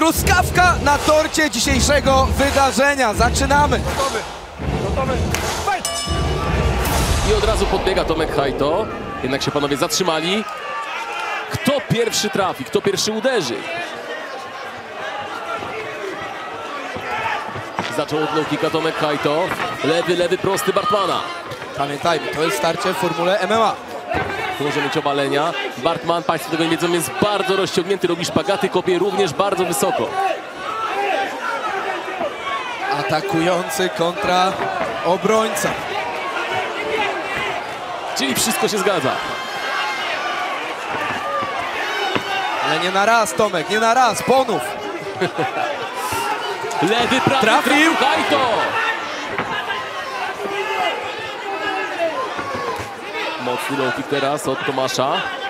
Truskawka na torcie dzisiejszego wydarzenia. Zaczynamy. Gotowy. Fight! I od razu podbiega Tomek Hajto. Jednak się panowie zatrzymali. Kto pierwszy trafi? Kto pierwszy uderzy? Zaczął od low kicka Tomek Hajto. Lewy, prosty Bartmana. Pamiętajmy, to jest starcie w formule MMA. Tu może mieć obalenia. Bartman, państwo tego nie wiedzą, jest bardzo rozciągnięty, robi szpagaty, kopie również bardzo wysoko. Atakujący kontra obrońca. Czyli wszystko się zgadza. Ale nie na raz, Tomek, nie na raz. Ponów. Lewy, prawy, Trafił. Hajto! Mocny low kick teraz od Tomasza.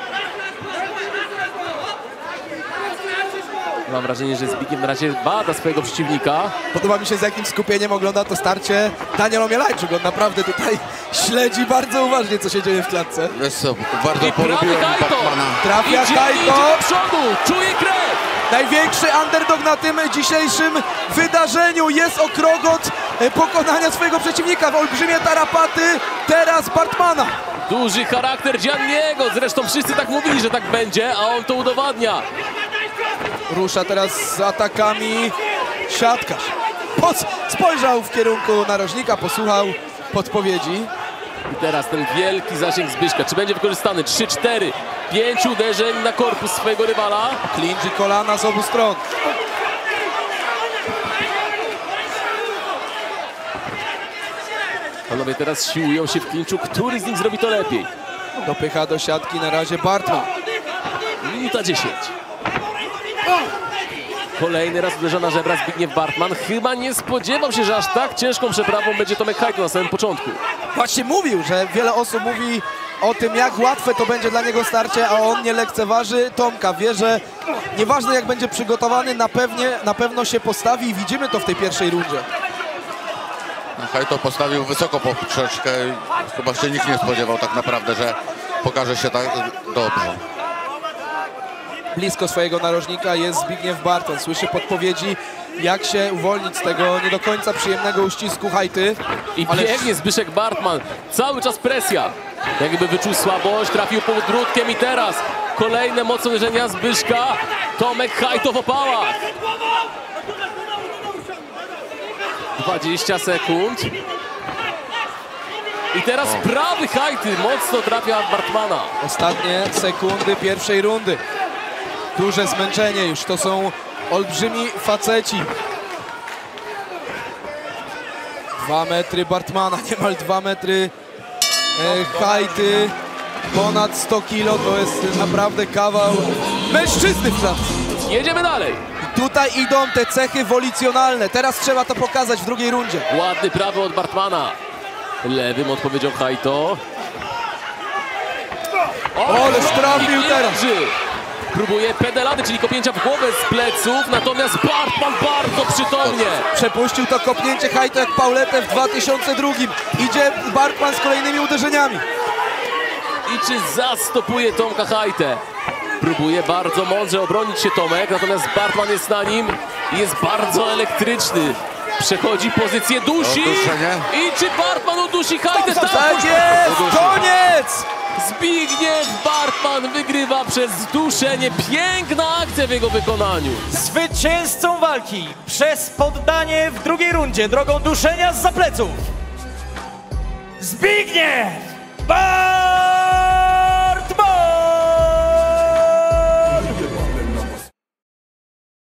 Mam wrażenie, że Zbigniew na razie bada swojego przeciwnika. Podoba mi się, z jakim skupieniem ogląda to starcie Daniel Omielańczuk. On naprawdę tutaj śledzi bardzo uważnie, co się dzieje w klatce. Wiesz co, bardzo I prawy polubiłem Hajto! Bartmana. Trafia Idzie Hajto. do przodu, czuje krew! Największy underdog na tym dzisiejszym wydarzeniu. Jest o krok od pokonania swojego przeciwnika. Olbrzymie tarapaty teraz Bartmana. Duży charakter Gianniego, zresztą wszyscy tak mówili, że tak będzie, a on to udowadnia. Rusza teraz z atakami siatkarz. Spojrzał w kierunku narożnika, posłuchał podpowiedzi. I teraz ten wielki zasięg Zbyszka, czy będzie wykorzystany? 3, 4, 5 uderzeń na korpus swojego rywala. Clinch i kolana z obu stron. Panowie teraz siłują się w klinczu, który z nich zrobi to lepiej. Dopycha do siatki na razie Bartman. Minuta 10. Kolejny raz uderza na żebra Zbigniew Bartman. Chyba nie spodziewał się, że aż tak ciężką przeprawą będzie Tomek Hajto na samym początku. Właśnie mówił, że wiele osób mówi o tym, jak łatwe to będzie dla niego starcie, a on nie lekceważy Tomka. Wie, że nieważne jak będzie przygotowany, na pewno się postawi i widzimy to w tej pierwszej rundzie. Hajto postawił wysoko poprzeczkę. Chyba się nikt nie spodziewał tak naprawdę, że pokaże się tak dobrze. Blisko swojego narożnika jest Zbigniew Bartman. Słyszy podpowiedzi, jak się uwolnić z tego nie do końca przyjemnego uścisku Hajty. I biegnie Zbyszek Bartman. Cały czas presja. Jakby wyczuł słabość, trafił podbródkiem i teraz kolejne mocne uderzenia Zbyszka. Tomek Hajto w opałach. 20 sekund. I teraz prawy Hajty mocno trafia Bartmana. Ostatnie sekundy pierwszej rundy. Duże zmęczenie już, to są olbrzymi faceci. 2 metry Bartmana, niemal 2 metry Hajty. Ponad 100 kilo, to jest naprawdę kawał mężczyzny w klatce. Jedziemy dalej. I tutaj idą te cechy wolicjonalne. Teraz trzeba to pokazać w drugiej rundzie. Ładny prawy od Bartmana. Lewym odpowiedział Hajto. Ależ trafił teraz. Próbuje pedalady, czyli kopnięcia w głowę z pleców, natomiast Bartman bardzo przytomnie. Przepuścił to kopnięcie Hajto jak Pauletę w 2002. Idzie Bartman z kolejnymi uderzeniami. I czy zastopuje Tomka Hajtę? Próbuje bardzo mądrze obronić się Tomek, natomiast Bartman jest na nim i jest bardzo elektryczny. Przechodzi pozycję, dusi. I czy Bartman udusi Hajtę? Tak jest! Koniec! Zbigniew Bartman wygrywa przez zduszenie. Piękna akcja w jego wykonaniu. Zwycięzcą walki przez poddanie w drugiej rundzie drogą duszenia zza pleców Zbigniew Bartman!